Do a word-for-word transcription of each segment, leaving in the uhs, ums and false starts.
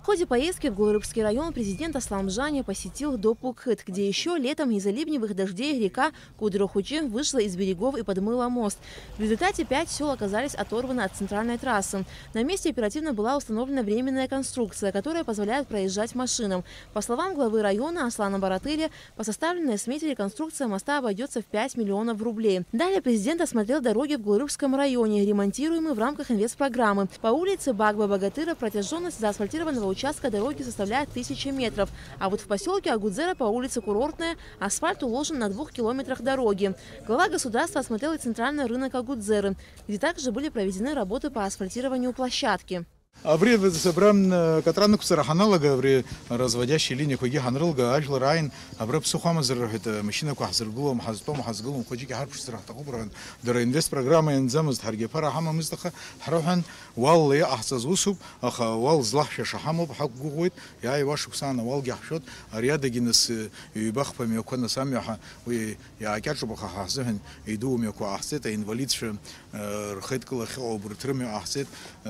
В ходе поездки в Гулрыбский район президент Аслам Жани посетил Допукхыт, где еще летом из-за ливневых дождей река Кудрохучи вышла из берегов и подмыла мост. В результате пять сел оказались оторваны от центральной трассы. На месте оперативно была установлена временная конструкция, которая позволяет проезжать машинам. По словам главы района Аслана Баратыля, по составленной смете реконструкция моста обойдется в пять миллионов рублей. Далее президент осмотрел дороги в Гулрыбском районе, ремонтируемые в рамках инвестпрограммы. По улице Багба-Богатыра протяженность заасфальтированного участка дороги составляет тысячу метров. А вот в поселке Агудзера по улице Курортная асфальт уложен на двух километрах дороги. Глава государства осмотрел и центральный рынок Агудзеры, где также были проведены работы по асфальтированию площадки. Аврил собран катранок сараханалага аври разводящей линии хуги ханрылга ажл райн абраб сухамазр это машина кухазргулом хазтом хазгулом хуги харпш сарах такубран дара инвест программа инзамыз харге пара хама мыздаха харухан валли ахсаз усуб аха вал злахша шахаму бхакгугуит я и вашу ксана вал гахшот ариада гинес юбах памиокона самяха и я акячу баха хазен иду миоку ахсета инвалидше рхеткла хобртрми ахсет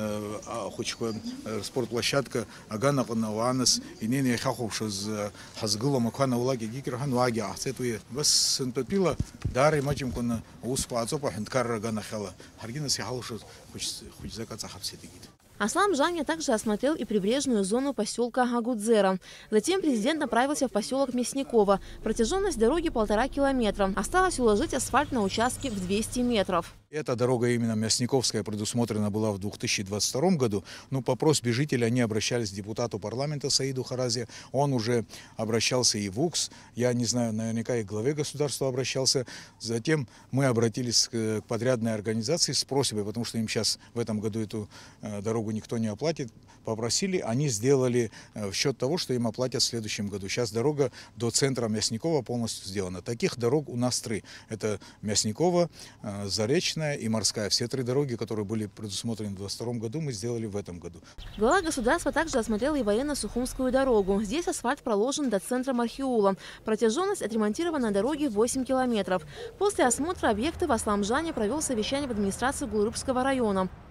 хуч спортплощадка агана наванас и не хаховшо з хазгула макана улаги гикерхан ваги ахсетуе бас синтопила дары мачим кона успаацопа хенткар агана хала харгина сихалшо хуч хуч закаца хапсетигит. Аслам Жани также осмотрел и прибрежную зону поселка Агудзера. Затем президент направился в поселок Мясниково. Протяженность дороги полтора километра. Осталось уложить асфальт на участке в двести метров. Эта дорога именно Мясниковская предусмотрена была в две тысячи двадцать втором году. Но по просьбе жителей они обращались к депутату парламента Саиду Харазе. Он уже обращался и в УКС. Я не знаю, наверняка и к главе государства обращался. Затем мы обратились к подрядной организации с просьбой, потому что им сейчас в этом году эту дорогу никто не оплатит. Попросили, они сделали в счет того, что им оплатят в следующем году. Сейчас дорога до центра Мясникова полностью сделана. Таких дорог у нас три. Это Мясникова, Заречная и Морская. Все три дороги, которые были предусмотрены в двадцать втором году, мы сделали в этом году. Глава государства также осмотрел и военно-сухумскую дорогу. Здесь асфальт проложен до центра Мархиула. Протяженность отремонтированной дороги восемь километров. После осмотра объектов Аслам Жани провел совещание в администрации Гулрыбского района.